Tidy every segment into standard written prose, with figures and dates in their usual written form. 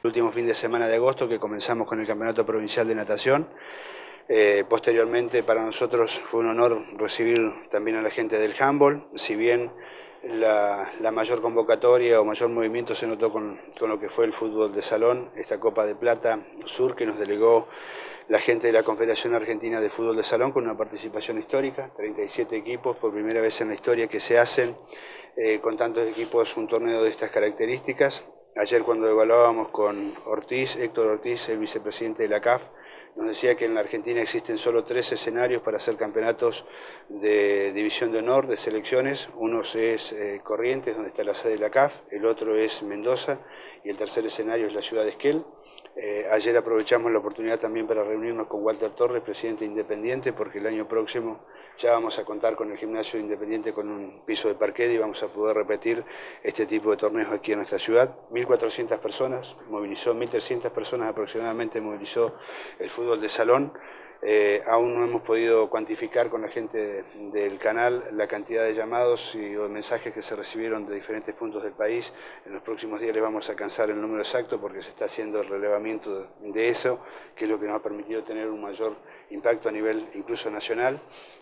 El último fin de semana de agosto que comenzamos con el Campeonato Provincial de Natación. Posteriormente para nosotros fue un honor recibir también a la gente del handball, si bien la mayor convocatoria o mayor movimiento se notó con lo que fue el fútbol de salón, esta Copa de Plata Sur que nos delegó la gente de la Confederación Argentina de Fútbol de Salón con una participación histórica, 37 equipos, por primera vez en la historia que se hacen con tantos equipos un torneo de estas características. Ayer cuando evaluábamos con Ortiz, Héctor Ortiz, el vicepresidente de la CAF, nos decía que en la Argentina existen solo 3 escenarios para hacer campeonatos de división de honor, de selecciones. Uno es Corrientes, donde está la sede de la CAF, el otro es Mendoza y el tercer escenario es la ciudad de Esquel. Ayer aprovechamos la oportunidad también para reunirnos con Walter Torres, presidente de Independiente, porque el año próximo ya vamos a contar con el gimnasio de Independiente con un piso de parquet y vamos a poder repetir este tipo de torneos aquí en nuestra ciudad. 1.400 personas, movilizó 1.300 personas aproximadamente, movilizó el fútbol de salón. Aún no hemos podido cuantificar con la gente del canal la cantidad de llamados y o mensajes que se recibieron de diferentes puntos del país. En los próximos días les vamos a alcanzar el número exacto porque se está haciendo el relevamiento de eso, que es lo que nos ha permitido tener un mayor impacto a nivel incluso nacional.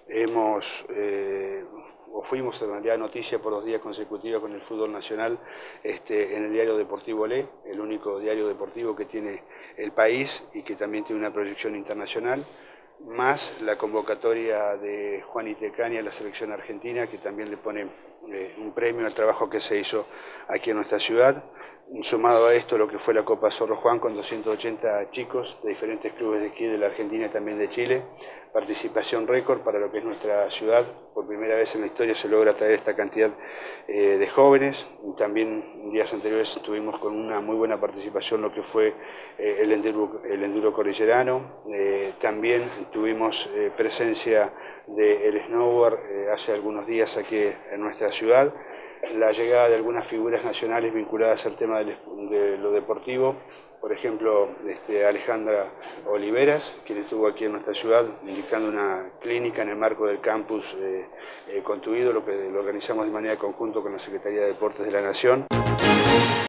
Fuimos en realidad noticia por 2 días consecutivos con el fútbol nacional en el diario deportivo Olé, el único diario deportivo que tiene el país y que también tiene una proyección internacional, más la convocatoria de Juan Itecani a la selección argentina, que también le pone un premio al trabajo que se hizo aquí en nuestra ciudad. Sumado a esto lo que fue la Copa Zorro Juan con 280 chicos de diferentes clubes de aquí de la Argentina y también de Chile, participación récord para lo que es nuestra ciudad. Por primera vez en la historia se logra traer esta cantidad de jóvenes. También días anteriores tuvimos con una muy buena participación lo que fue el enduro cordillerano. También tuvimos presencia del snowboard hace algunos días aquí en nuestra ciudad. La llegada de algunas figuras nacionales vinculadas al tema de lo deportivo, por ejemplo Alejandra Oliveras, quien estuvo aquí en nuestra ciudad dictando una clínica en el marco del campus Contuido, lo que lo organizamos de manera conjunta con la Secretaría de Deportes de la Nación.